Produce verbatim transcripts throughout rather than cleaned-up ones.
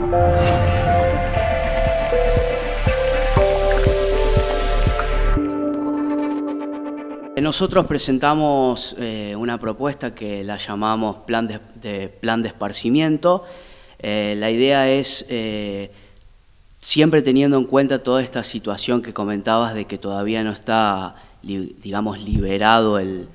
Nosotros presentamos eh, una propuesta que la llamamos plan de, de, plan de esparcimiento. Eh, la idea es, eh, siempre teniendo en cuenta toda esta situación que comentabas de que todavía no está, digamos, liberado el,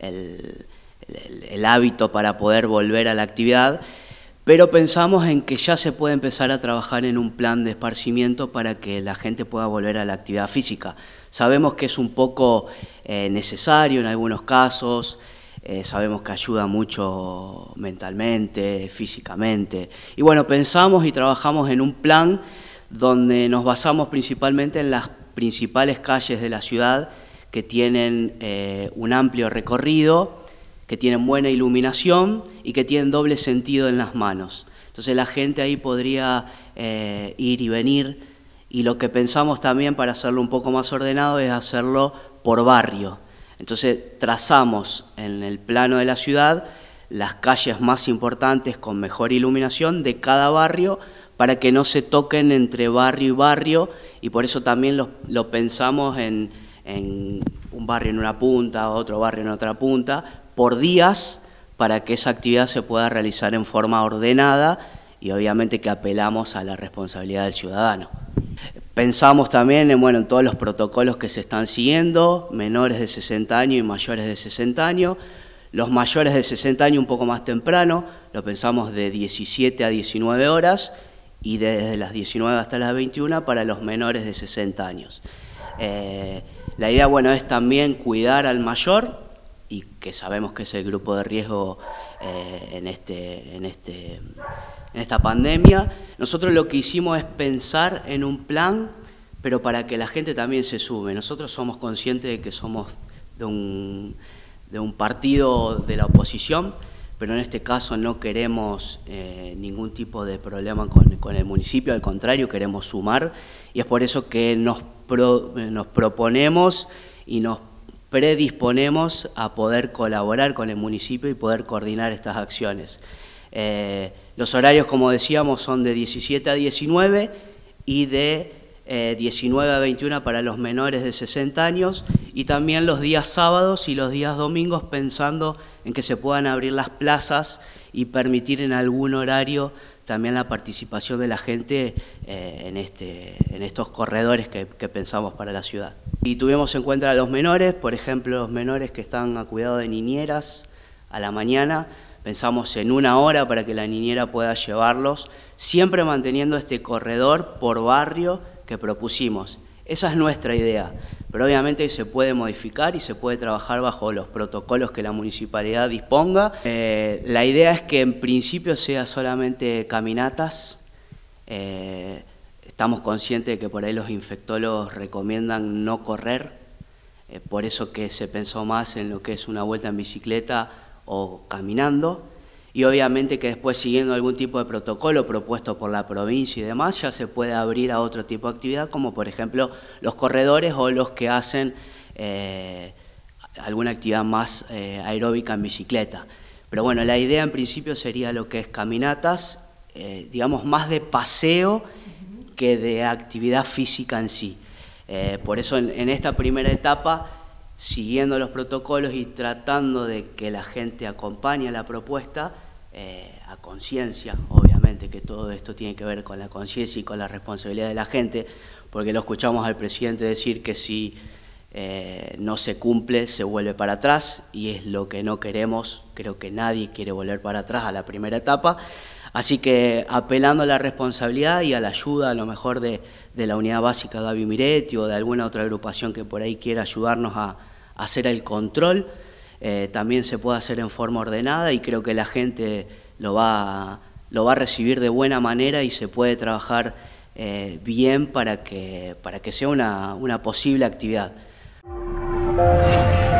el, el, el hábito para poder volver a la actividad, pero pensamos en que ya se puede empezar a trabajar en un plan de esparcimiento para que la gente pueda volver a la actividad física. Sabemos que es un poco eh, necesario en algunos casos, eh, sabemos que ayuda mucho mentalmente, físicamente. Y bueno, pensamos y trabajamos en un plan donde nos basamos principalmente en las principales calles de la ciudad que tienen eh, un amplio recorrido, que tienen buena iluminación y que tienen doble sentido en las manos. Entonces la gente ahí podría eh, ir y venir, y lo que pensamos también para hacerlo un poco más ordenado es hacerlo por barrio. Entonces trazamos en el plano de la ciudad las calles más importantes con mejor iluminación de cada barrio para que no se toquen entre barrio y barrio, y por eso también lo, lo pensamos en, en un barrio en una punta, otro barrio en otra punta, por días, para que esa actividad se pueda realizar en forma ordenada y obviamente que apelamos a la responsabilidad del ciudadano. Pensamos también en, bueno, en todos los protocolos que se están siguiendo, menores de sesenta años y mayores de sesenta años. Los mayores de sesenta años un poco más temprano, lo pensamos de diecisiete a diecinueve horas y desde las diecinueve hasta las veintiuna para los menores de sesenta años. Eh, la idea, bueno, es también cuidar al mayor, y que sabemos que es el grupo de riesgo eh, en, este, en, este, en esta pandemia. Nosotros lo que hicimos es pensar en un plan, pero para que la gente también se sume. Nosotros somos conscientes de que somos de un, de un partido de la oposición, pero en este caso no queremos eh, ningún tipo de problema con, con el municipio, al contrario, queremos sumar, y es por eso que nos, pro, nos proponemos y nos predisponemos a poder colaborar con el municipio y poder coordinar estas acciones. Eh, los horarios, como decíamos, son de diecisiete a diecinueve y de eh, diecinueve a veintiuna para los menores de sesenta años, y también los días sábados y los días domingos pensando en que se puedan abrir las plazas y permitir en algún horario también la participación de la gente eh, en, este, en estos corredores que, que pensamos para la ciudad. Y tuvimos en cuenta a los menores, por ejemplo, los menores que están a cuidado de niñeras a la mañana, pensamos en una hora para que la niñera pueda llevarlos, siempre manteniendo este corredor por barrio que propusimos. Esa es nuestra idea, pero obviamente se puede modificar y se puede trabajar bajo los protocolos que la municipalidad disponga. Eh, la idea es que en principio sea solamente caminatas. Eh, estamos conscientes de que por ahí los infectólogos recomiendan no correr, eh, por eso que se pensó más en lo que es una vuelta en bicicleta o caminando. Y obviamente que después, siguiendo algún tipo de protocolo propuesto por la provincia y demás, ya se puede abrir a otro tipo de actividad, como por ejemplo los corredores o los que hacen eh, alguna actividad más eh, aeróbica en bicicleta. Pero bueno, la idea en principio sería lo que es caminatas, eh, digamos más de paseo que de actividad física en sí. Eh, por eso en, en esta primera etapa, siguiendo los protocolos y tratando de que la gente acompañe a la propuesta, eh, a conciencia, obviamente que todo esto tiene que ver con la conciencia y con la responsabilidad de la gente, porque lo escuchamos al presidente decir que si eh, no se cumple se vuelve para atrás, y es lo que no queremos. Creo que nadie quiere volver para atrás a la primera etapa, así que apelando a la responsabilidad y a la ayuda a lo mejor de, de la Unidad Básica Gaby Miretti o de alguna otra agrupación que por ahí quiera ayudarnos a, a hacer el control, eh, también se puede hacer en forma ordenada, y creo que la gente lo va, lo va a recibir de buena manera y se puede trabajar eh, bien para que, para que sea una, una posible actividad.